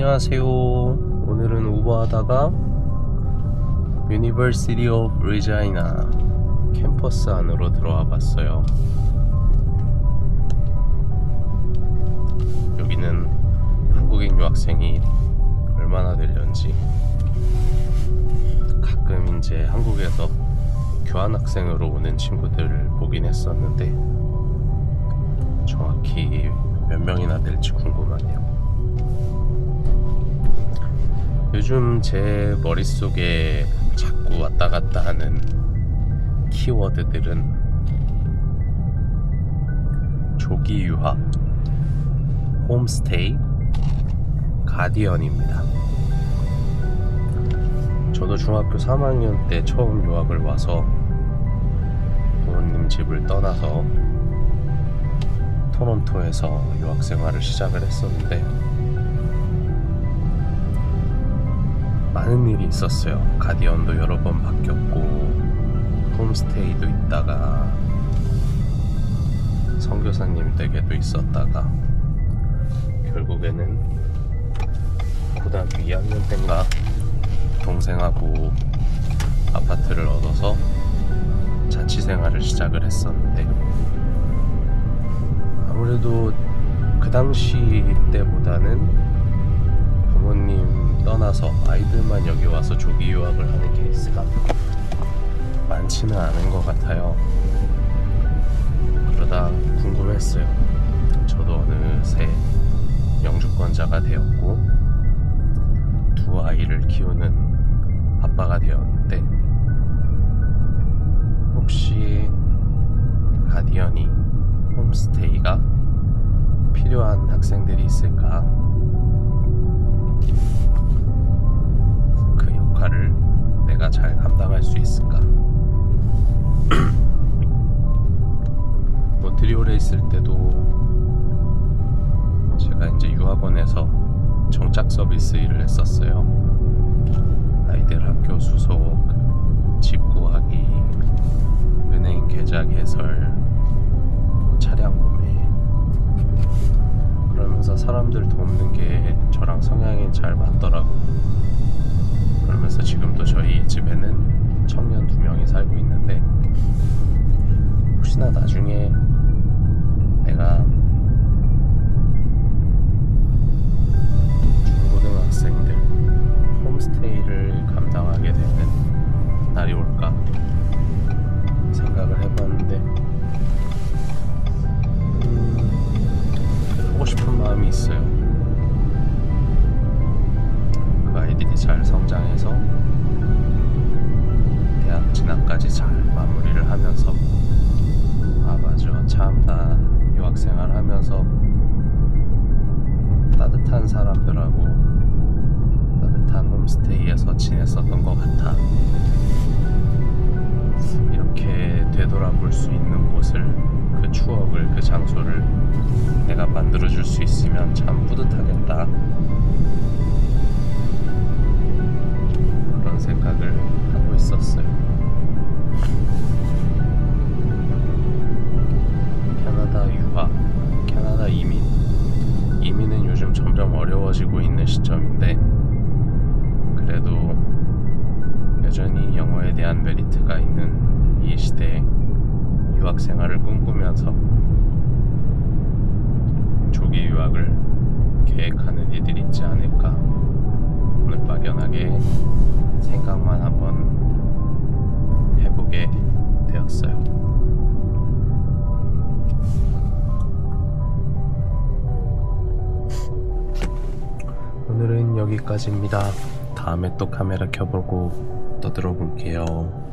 안녕하세요. 오늘은 우버하다가 University of Regina 캠퍼스 안으로 들어와 봤어요. 여기는 한국인 유학생이 얼마나 되려는지 가끔 이제 한국에서 교환학생으로 오는 친구들을 보긴 했었는데 정확히 몇 명이나 될지 궁금하네요. 요즘 제 머릿속에 자꾸 왔다 갔다 하는 키워드들은 조기 유학, 홈스테이, 가디언입니다. 저도 중학교 3학년 때 처음 유학을 와서 부모님 집을 떠나서 토론토에서 유학 생활을 시작을 했었는데 많은 일이 있었어요. 가디언도 여러 번 바뀌었고 홈스테이도 있다가 선교사님 댁에도 있었다가 결국에는 고등학교 2학년 때인가 동생하고 아파트를 얻어서 자취생활을 시작을 했었는데 아무래도 그 당시 때보다는 부모님 떠나서 아이들만 여기 와서 조기 유학을 하는 케이스가 많지는 않은 것 같아요. 그러다 궁금했어요. 저도 어느새 영주권자가 되었고 두 아이를 키우는 아빠가 되었는데 혹시 가디언이 홈스테이가 필요한 학생들이 있을까? 그 역할을 내가 잘 감당할 수 있을까? 몬트리올에 있을 때도 제가 이제 유학원에서 정착 서비스 일을 했었어요. 아이들 학교 수속, 집 구하기, 은행 계좌 개설, 차량 구매, 그러면서 사람들 돕는 게 저랑 성향이 잘 맞더라고요. 그러면서 지금도 저희 집에는 청년 2명이 살고 있는데 혹시나 나중에 내가 중고등학생들 홈스테이를 감당하게 되는 날이 올까 생각을 해봤는데 하고 싶은 마음이 있어요. 그 아이들이 잘 성장해서 대학 진학까지 잘 마무리를 하면서 맞아, 참 나 유학생활 하면서 따뜻한 사람들하고 따뜻한 홈스테이에서 지냈었던 것 같아. 이렇게 되돌아볼 수 있는 곳을, 그 추억을, 그 장소를 내가 만들어줄 수 있으면 참 뿌듯하겠다, 그런 생각을 하고 있었어요. 캐나다 유학, 캐나다 이민은 요즘 점점 어려워지고 있는 시점인데 그래도 여전히 영어에 대한 메리트가 있는 이 시대에 유학 생활을 꿈꾸면서 조기 유학을 계획하는 이들이 있지 않을까, 오늘 막연하게 생각만 한번 해보게 되었어요. 오늘은 여기까지입니다. 다음에 또 카메라 켜보고 떠들어 볼게요.